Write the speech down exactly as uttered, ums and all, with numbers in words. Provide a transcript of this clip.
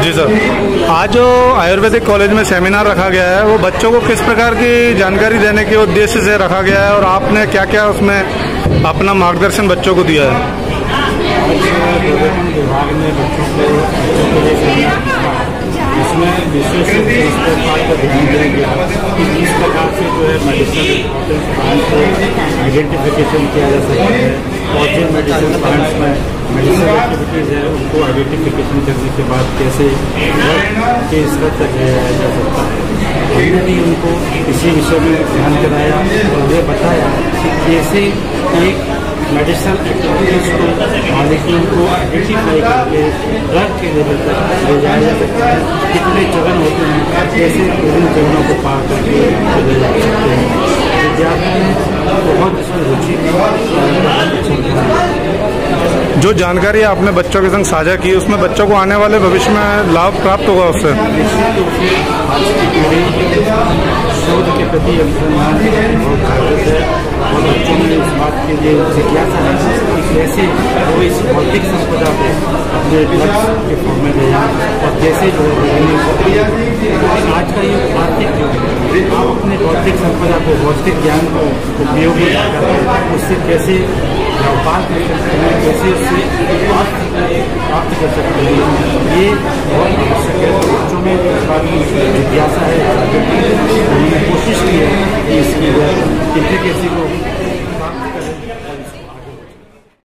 जी sir, आज जो Ayurvedic college में सेमिनार रखा गया है वो बच्चों को किस प्रकार की जानकारी देने के उद्देश्य से रखा गया है और आपने क्या क्या उसमें अपना मार्गदर्शन बच्चों को दिया है? विभाग ने बच्चों को इसमें विशेष इस प्रकार का ध्यान दिया गया कि इस प्रकार से जो है मेडिसिन इम्पोर्टेंस प्लांट को आइडेंटिफिकेशन किया जा सकता है और जिन मेडिसिन प्लांट्स में मेडिसिनल एक्टिविटीज़ है उनको आइडेंटिफिकेशन करने के बाद कैसे के स्तर तक ले जाया जा सकता है। हमने भी उनको इसी विषय में ध्यान कराया और ये बताया कि कैसे एक मेडिसिनल एक्टिविटीज़ को मॉलिक्यूल को आइडेंटिफाई करके ड्रग के लेवल तक ले जाया जा सकता है। कितने चरण होते हैं, कैसे विभिन्न चरणों को पार करके ले जा सकते हैं। विद्यार्थियों ने बहुत इसमें रुचि जो जानकारी आपने बच्चों के संग साझा की उसमें बच्चों को आने वाले भविष्य में लाभ प्राप्त होगा उससे। निश्चित रूप से आज की पीढ़ी शोध के प्रति अनुसंधान बहुत जागृत है और बच्चों में इस बात के लिए जिज्ञासा है कि कैसे वो इस भौतिक संपदा को अपने लक्ष्य के फॉर्म में ले जाए और कैसे जो आज का ये आर्थिक युग है, आप अपने भौतिक संपदा को भौतिक ज्ञान को उपयोगी करके उससे कैसे व्यापार कर सकते हैं, कैसे उससे प्राप्त कर सकते हैं, ये बहुत आवश्यक है। तो बच्चों में इस बात की जिज्ञासा है, हमने कोशिश की है कि इसकी इंटेग्रेसी को